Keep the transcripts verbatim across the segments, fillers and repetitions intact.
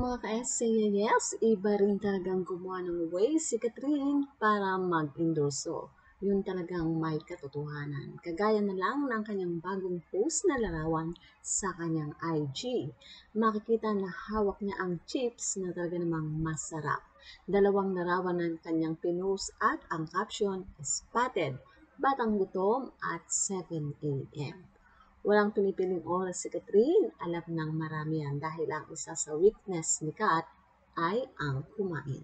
mga ka-essay, yes, iba rin talagang gumawa ng way si Catherine para mag-endorso. Yun talagang may katotohanan. Kagaya na lang ng kanyang bagong post na larawan sa kanyang I G. Makikita na hawak niya ang chips na talaga namang masarap. Dalawang larawan ng kanyang pinost at ang caption, spotted, batang gutom at seven a m Walang pinipiling oras si Catherine, alam ng marami yan dahil ang isa sa weakness ni Kat ay ang kumain.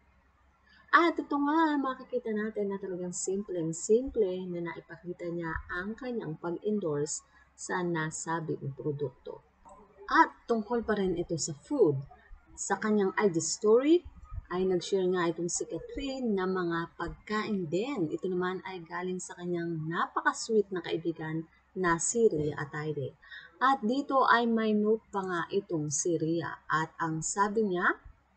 At ito nga, makikita natin na talagang simpleng-simple na naipakita niya ang kanyang pag-endorse sa nasabing produkto. At tungkol pa rin ito sa food. Sa kanyang I G story, ay nag-share nga itong si Catherine na mga pagkain din. Ito naman ay galing sa kanyang napaka-sweet na kaibigan na si Rhea Atayde. At dito ay may note pa nga itong si Rhea. At ang sabi niya,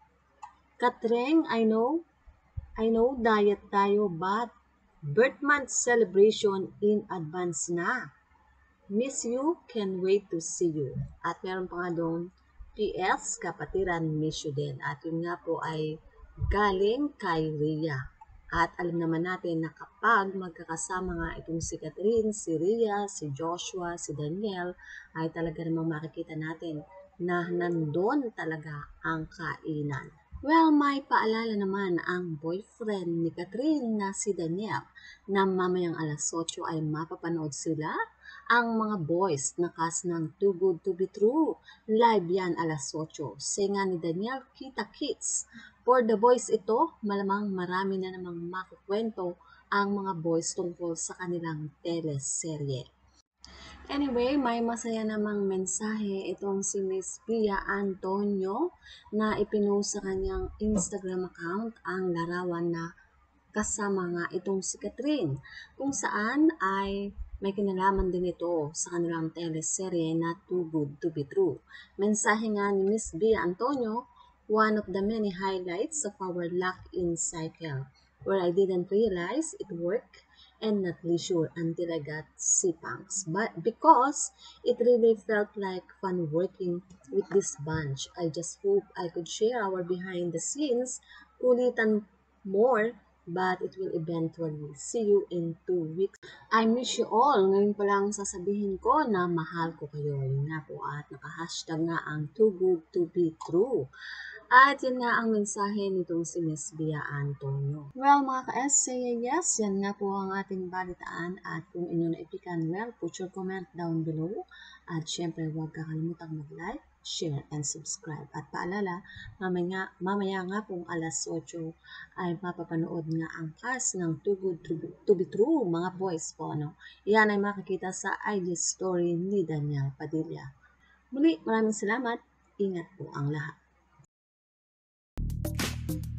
Katreng, I know, I know diet tayo but birth month celebration in advance na. Miss you, can wait to see you. At meron pa nga doon, P S, kapatiran, miss you din. At yun nga po ay galing kay Rhea. At alam naman natin na kapag magkakasama nga itong si Catherine, si Rhea, si Joshua, si Daniel, ay talaga namang makikita natin na nandun talaga ang kainan. Well, may paalala naman ang boyfriend ni Catherine na si Daniel na mamayang alas otso ay mapapanood sila ang mga boys na cast ng Too Good To Be True. Live yan alas otso. Singa ni Daniel, Kita Kids. For the boys ito, malamang marami na namang makukwento ang mga boys tungkol sa kanilang teleserye. Anyway, may masaya namang mensahe itong si Miss Pia Antonio na ipinost sa kanyang Instagram account ang larawan na kasama nga itong si Catherine, kung saan ay may kinalaman din ito sa kanilang teleserye na Too Good To Be True. Mensahe nga ni Miss Pia Antonio, one of the many highlights of our lock-in cycle, where I didn't realize it worked and not leisure until I got sipangs. But because it really felt like fun working with this bunch, I just hope I could share our behind the scenes kulitan more, but it will eventually. See you in two weeks. I miss you all. Ngayon pa lang sasabihin ko na mahal ko kayo. Yun nga po at naka-hashtag nga ang Too Good To Be True. At yan nga ang mensahe nitong si Miss Pia Antonio. Well, mga ka-essay, yes, yan nga po ang ating balitaan. At kung inyo naipikan, well, put your comment down below. At syempre, huwag kakalimutang mag-like, share, and subscribe. At paalala, mamaya, mamaya nga pong alas otso ay mapapanood nga ang cast ng Too Good To Be, to be True, mga boys po. No? Yan ay makikita sa I G story ni Daniel Padilla. Muli, maraming salamat. Ingat po ang lahat.